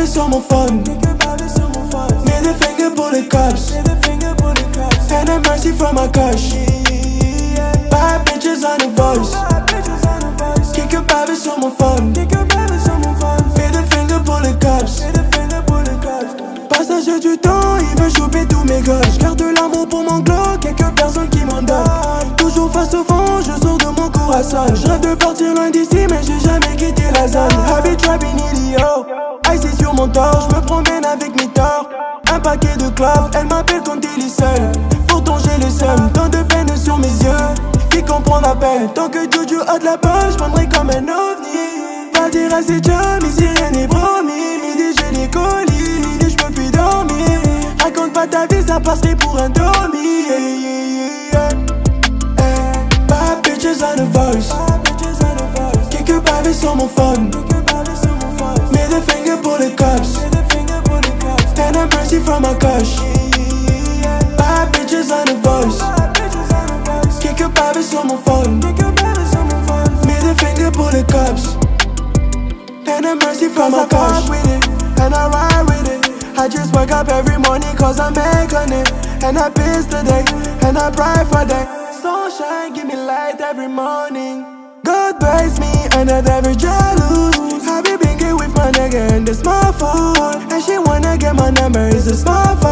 pavés sur mon phone. Middle finger pour les cops. And a mercy from my cash. Bad bitches on the voice. Quelques pavés sur mon phone. Middle finger pour les cops. Passage du temps, il veut choper tous mes gosses. J'garde l'amour pour mon glow, quelques personnes qui m'en donnent. Toujours face au vent, je sors de mon corazon. J'rêve de partir loin d'ici, mais j'ai jamais quitté la zone. Habit trapping idiot, ice sur mon torse. J'me promène avec mes torts. Un paquet de clopes, elle m'appelle quand il est seul. Pourtant j'ai le seum, tant de peine sur mes yeux. Qui comprend la peine, tant que Jojo a de la poche, j'prendrai comme un ovni. Pas dire à ses chums, ici rien n'est promis. Midi j'ai des colis, midi j'peux plus dormir. Raconte pas ta vie, ça passerait pour un Tommy. Bad bitches on the voice. Quelques pavés sur mon phone. Middle finger pour les cops. And a mercy from my cash. Bad bitches on the voice. Quelques pavés sur mon phone. Middle finger pour les cops. And a mercy from my cash. And I ride with it. I just wake up every morning cause I'm making it. And I piss today, and I pray for that. Sunshine, give me light every morning. God bless me, and I never jealous. I be been good with my nigga in the small phone. And she wanna get my number, it's a small phone.